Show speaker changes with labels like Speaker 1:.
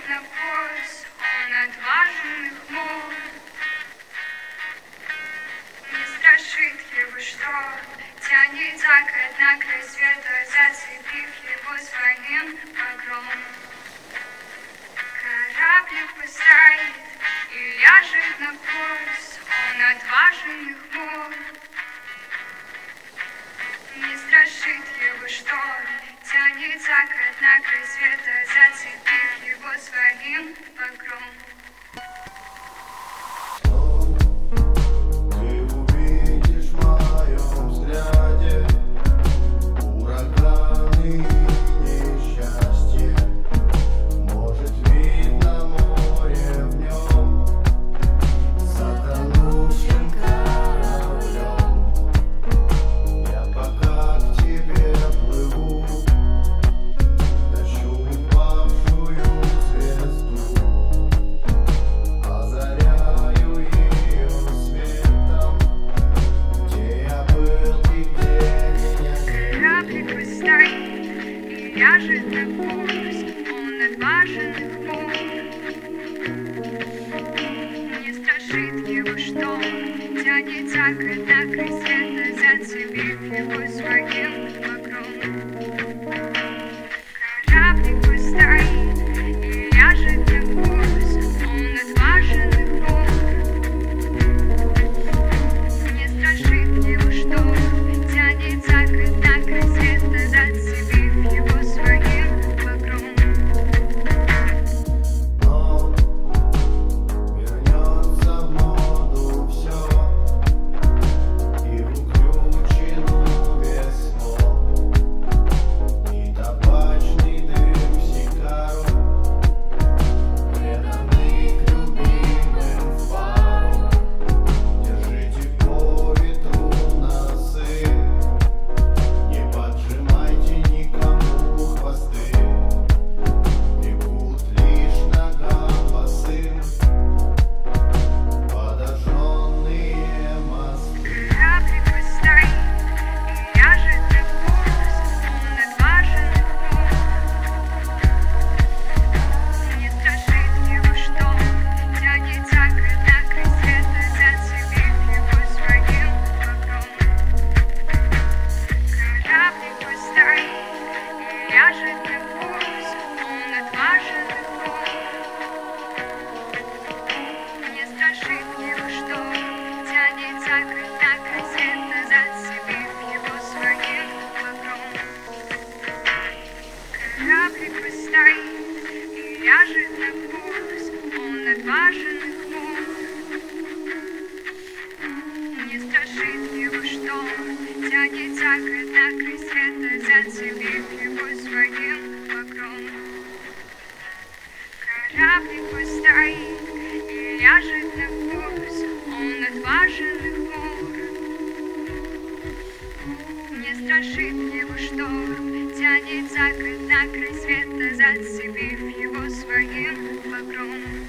Speaker 1: на курс, он отважен и хмур. Не страшит его шторм, тянет за на край света, зацепив его своим багром. Кораблик поставит и ляжет на курс, он отважен и хмур. Не страшит его шторм, тянет за на край света, зацепив его своим багром. Ляжет на курс, он отважен и хмур. Не страшит его шторм, тянет за на край света, зацепив его своим багром. Кораблик стоит и ляжет на курс, он отважен и хмур. Не страшит его шторм, тянет за на край света, зацепив его своим багром.
Speaker 2: Вернется в моду все, и в уключенную весну, и табачный дым сигару, преданный к любимым в пару. Держите по ветру носы, не поджимайте никому хвосты, бегут лишь ногам босым подожженные мосты.
Speaker 1: Кораблик стоит и ляжет на курс, он отважен и хмур. Не страшит его шторм, тянет за на край света, зацепив его своим багром. Кораблик стоит и ляжет на курс, он отважен и хмур. Не страшит его шторм, тянет за на край света, зацепив его своим багром. Кораблик стоит и ляжет на курс, он отважен и хмур. Не страшит его шторм, тянет за на край света, зацепив его своим багром. Кораблик стоит и ляжет на курс, он отважен и хмур. Не страшит его шторм, тянет за на край света, зацепив его своим багром.